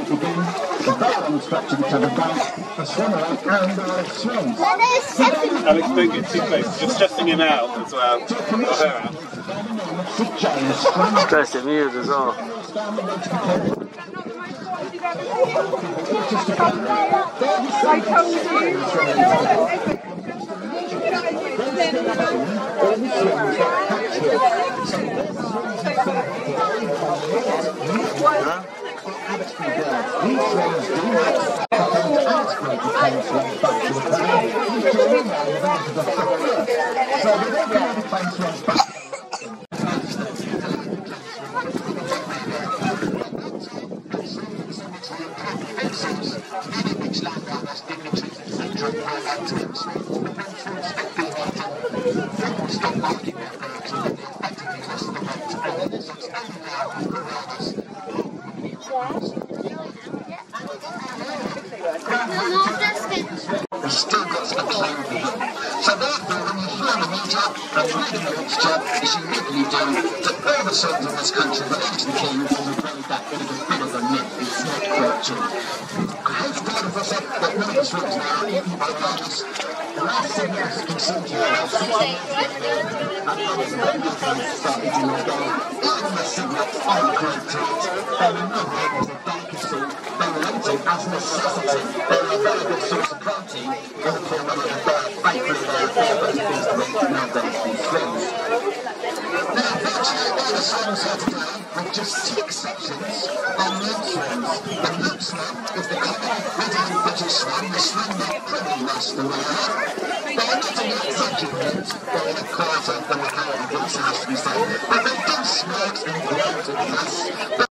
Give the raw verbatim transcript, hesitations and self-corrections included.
begin, the bell structure to the bank, a swimmer and our swans. Alex, don't get too close. You're stressing him out as well. Or her out. Stressing me out as well. I told you. We've still got some claim for him. So therefore, when you hear the media, and reading the mixture, as you legally do, to all the sons in this country belong to the king, and we've made that bit of a bit of a myth. It's not quite true. I hate to professor that none of the swans now are eaten by birds. The last Cygnets consumed here about six months and others of the different started to look down. Even the Cygnets aren't great to eat. They were not as a delicacy. They were eaten as a necessity. They were a very good source of protein in the form of a bird. Thankfully, they are very things to eat nowadays these swans. Now, virtually all the swans here today, with just two exceptions, are milk swans. The milk swan is the common red-headed British swan, the swan that pretty much the way out. They are not in the executive mint, or in the quieter than the Canadian geese, it has to be said, but they do smirk and gloat at us.